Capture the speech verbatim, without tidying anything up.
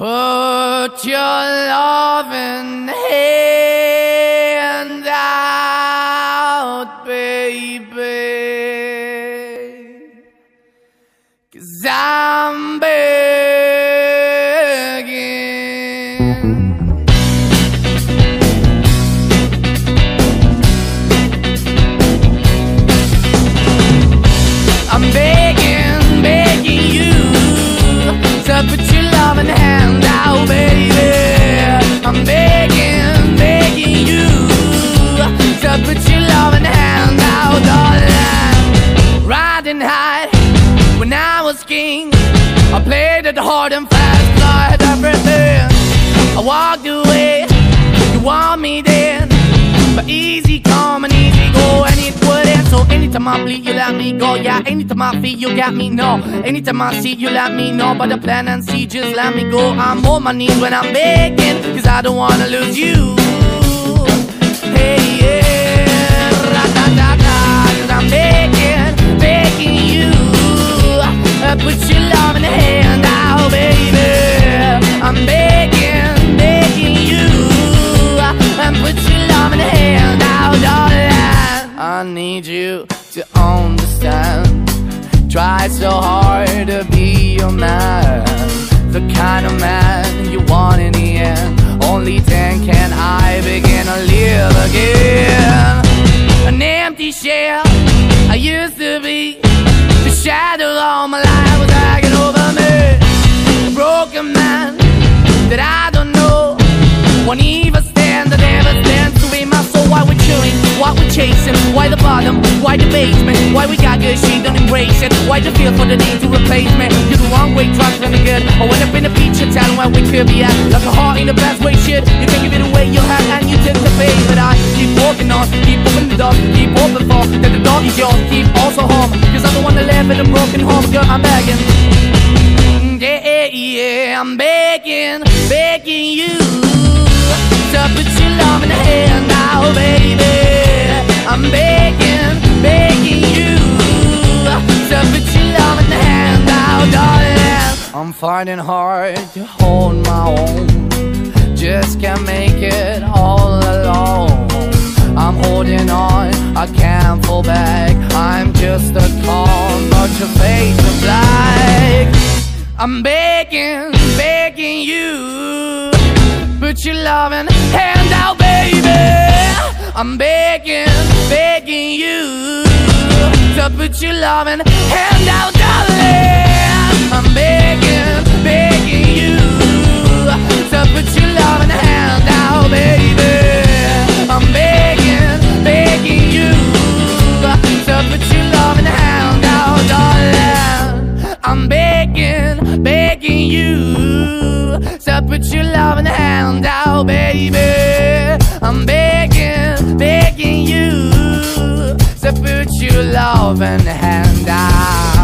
Put your loving hand out, baby, 'cause I'm begging. I'm begging, begging you to put your loving hand out, baby. I'm begging, begging you to put your loving hand out, darling. Riding high when I was king, I played it hard and fast, I had everything. I walked away, you want me then, but easy come and easy go, and it wouldn't. So anytime I bleed, you let me go. Yeah, anytime I feel, you got me, no. Anytime I see, you let me know. But the plan and see, just let me go. I'm on my knees when I'm begging, 'cause I don't wanna lose you. Hey, yeah, ra-da-da-da, 'cause I'm begging, begging you, uh, put your love in the hand out, baby. I'm begging, begging you, uh, and put your love in the hand out, darling. I need you to understand. Try so hard to be your man, the kind of man you want in the end. Only then can I begin to live again. An empty shell I used to be, the shadow all my life was hanging over me. A broken man that I don't know, won't even stand, I never stand to be my soul. Why we're chewing, why we're chasing, why the bottom, why the basement, why we got good, she don't embrace it, why the feel for the need to replace me. You're the wrong way, trying to be good. I went up in the feature town where we could be at, like a heart in the best way, shit. You can give it away, you have, and you take the pay. But I keep walking on, keep opening the door, keep open for that the dog is yours, keep also home, 'cause I'm the one that live in a broken home. Girl, I'm begging, yeah, yeah, I'm begging, begging you to put your love in the hand now, baby. I'm begging, begging you to put your love in the hand now, darling. I'm finding hard to hold my own, just can't make it all alone. I'm holding on, I can't fall back, I'm just a call, but your face is black. I'm begging, begging you, put your loving hand out, baby. I'm begging, begging you to put your loving hand out, darling. I'm begging, begging you to put your loving hand out, baby. I'm begging, begging you to put your loving hand out, darling. I'm begging, begging you to put your loving hand out, baby. I'm begging, begging you to put your loving hand out.